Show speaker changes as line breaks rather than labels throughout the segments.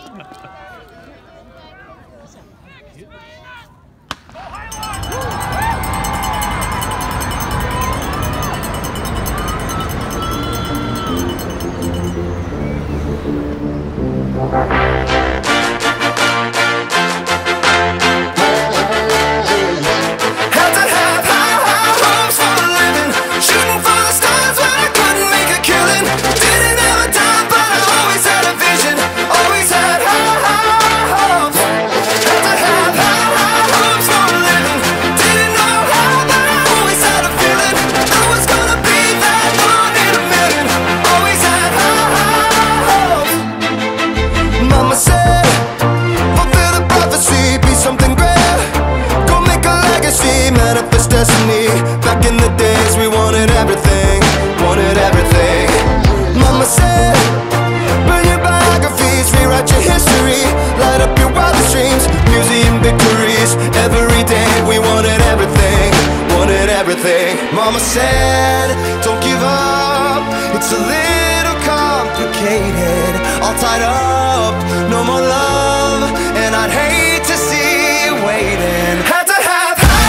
Destiny. Back in the days we wanted everything, wanted everything. Mama said, burn your biographies, rewrite your history, light up your wildest dreams, museum victories. Every day we wanted everything, wanted everything. Mama said, don't give up, it's a little complicated. All tied up, no more love, and I'd hate to see you waiting. Had to have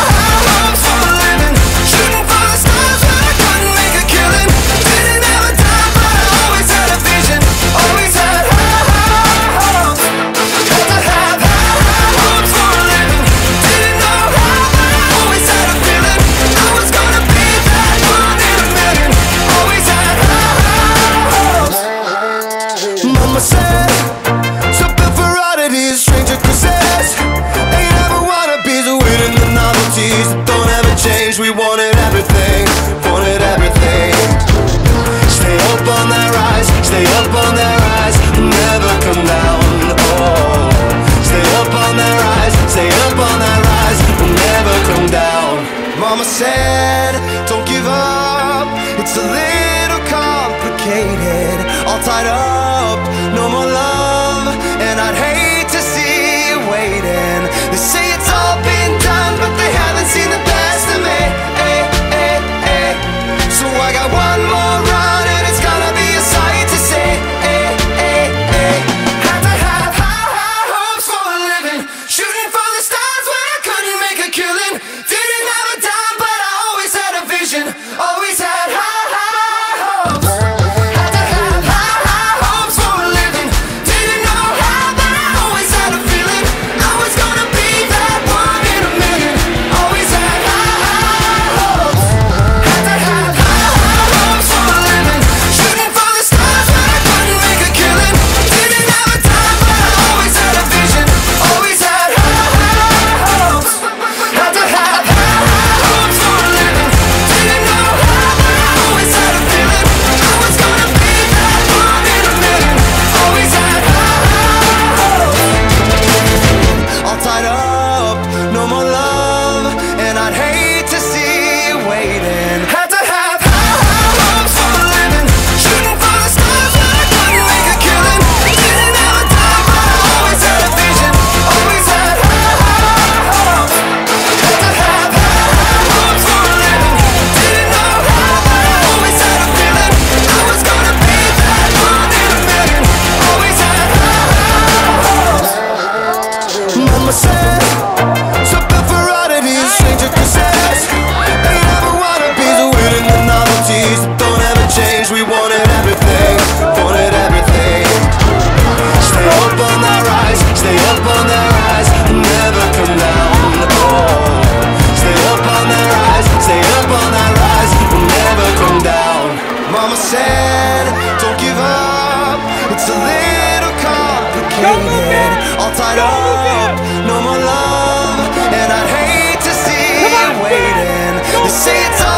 we wanted everything, wanted everything. Stay up on that rise, stay up on that rise, never come down, oh. Stay up on that rise, stay up on that rise, never come down. Mama said, don't give up, it's a little complicated. All tied up, no more love, and I'd hate to see you waiting. They say it's all been done, but they haven't seen the best of me. So I got one more run and it's gonna be a sight to see. Had to have high hopes for a living, shooting for the stars when I couldn't make a killing. Didn't have a dime but I always had a vision, always had high hopes. Had to have high hopes for a living, didn't know how but I always had a feeling I was gonna be that one in a million. Always had high hopes. Had to have we wanted everything, wanted everything. Stay up on that rise, stay up on that rise, never come down, oh. Stay up on that rise, stay up on that rise, never come down. Mama said, don't give up, it's a little complicated. All tied up, no more love, and I'd hate to see you waiting. They say it's